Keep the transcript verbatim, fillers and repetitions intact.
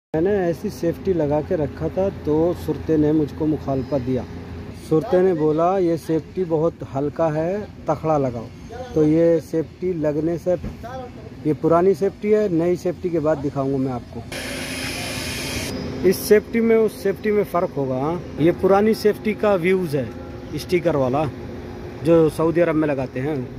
मैंने ऐसी सेफ्टी लगा के रखा था तो सुरते ने मुझको मुखालफत दिया। सुरते ने बोला ये सेफ्टी बहुत हल्का है, तखड़ा लगाओ। तो ये सेफ्टी लगने से, ये पुरानी सेफ्टी है, नई सेफ्टी के बाद दिखाऊंगा मैं आपको। इस सेफ्टी में उस सेफ्टी में फ़र्क होगा। ये पुरानी सेफ्टी का व्यूज़ है, स्टिकर वाला जो सऊदी अरब में लगाते हैं।